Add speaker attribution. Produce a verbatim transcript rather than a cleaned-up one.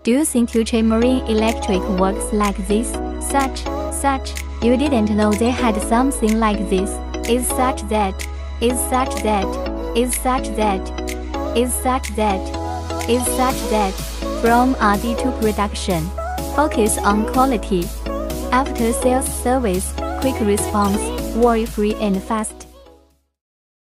Speaker 1: Do you think future Marine Electric works like this? Such, such, you didn't know they had something like this. Is such that, is such that, is such that, is such that, is such that. From R and D to production. Focus on quality. After sales service, quick response, worry-free and fast.